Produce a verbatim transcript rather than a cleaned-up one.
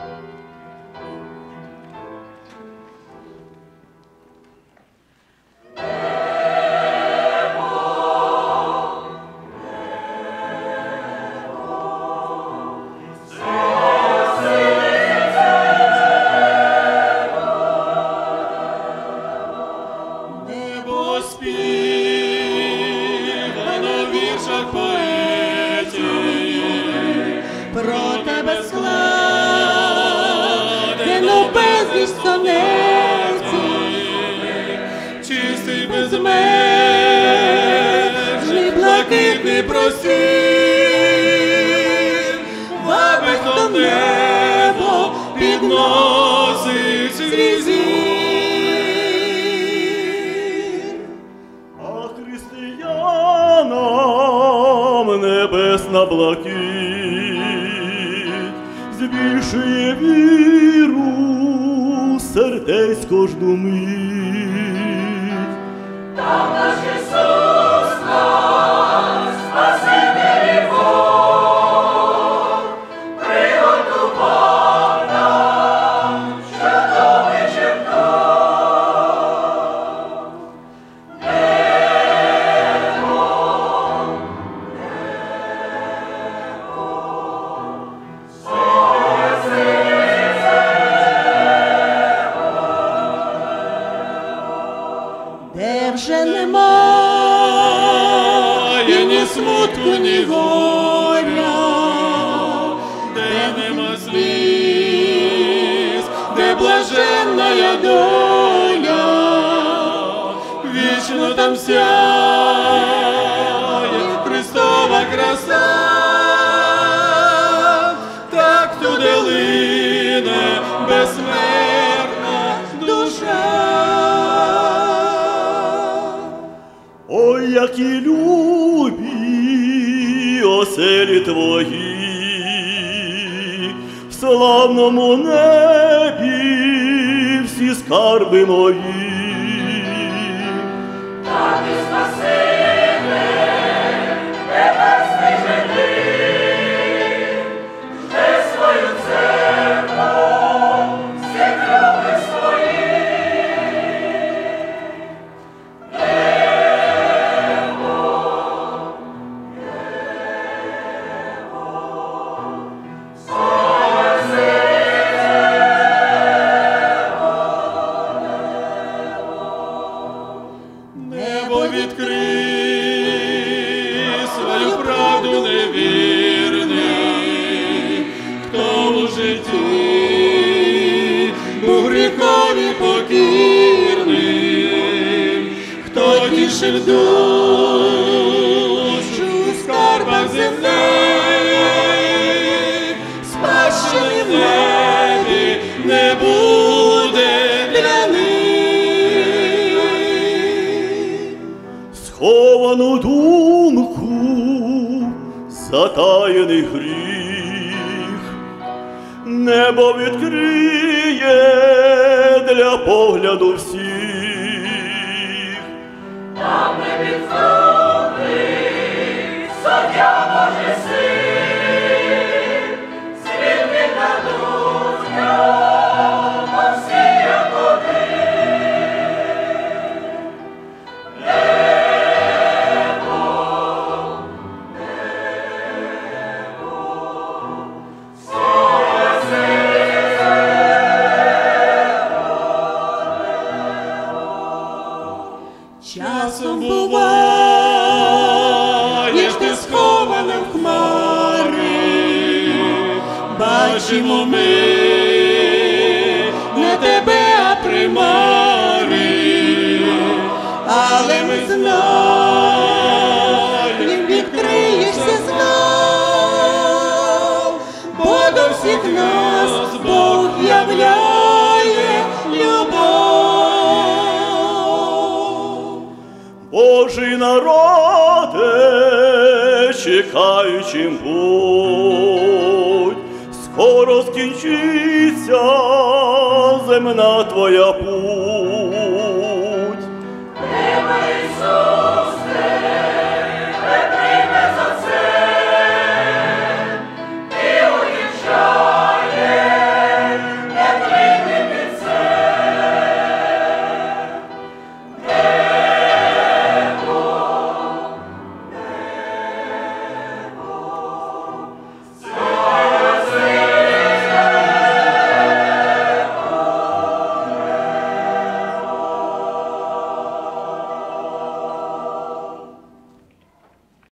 Небесна блакить збільшує віру сердець кожну мить. Там наш Ісус нас, Спаситель і Бог, приготував нам чудовий чертог. Небо, де вже немає ні смутку, ні горя, де нема сліз, де блаженна доля, вічно там сяє Христова краса, так туди лине безсмертна душа. Ой, які любі оселі твої, в славному небі всі скарби мої. там і Спаситель, небесний житель, жде свою церкву, всі крови свої. Небо відкрий свою правду невірний, хто у житті був гріхові покірним, хто тішив душу в скарбах земних, спадщини в небі не буде для них. Сховану думку, затаєний гріх, небо відкриє для погляду всіх. Там не підступний суддя Божий син, світ віддадуть в ньому всі як один. Небо, небо, своє серце Часом буваєш ти схованим в хмари, бачимо ми не тебе, а примари, але ми знаємо, відкриєшся знов, бо до всіх нас Бог являє любов. Божий народе, чекаючим будь, скоро скінчиться земна твоя путь. Небо Ісус